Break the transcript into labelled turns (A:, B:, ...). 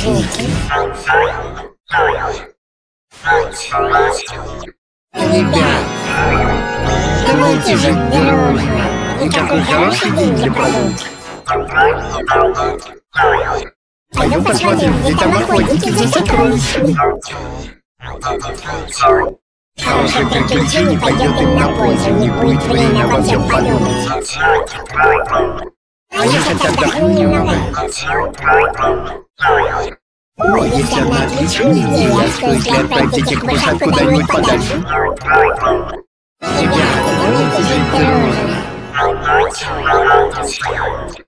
A: ученики. Ребят, давайте жить дружно. И какой хороший день для прогулки. Пойдем посмотрим, где там охотники за сокровищами. Хорошее приключение пойдет им на пользу, у них будет время обо всем подумать. А я хоть отдохну немного. Ой, если одна отличная идея, что если отправить этих мышат куда-нибудь подальше? Ребята, давайте жить дружно.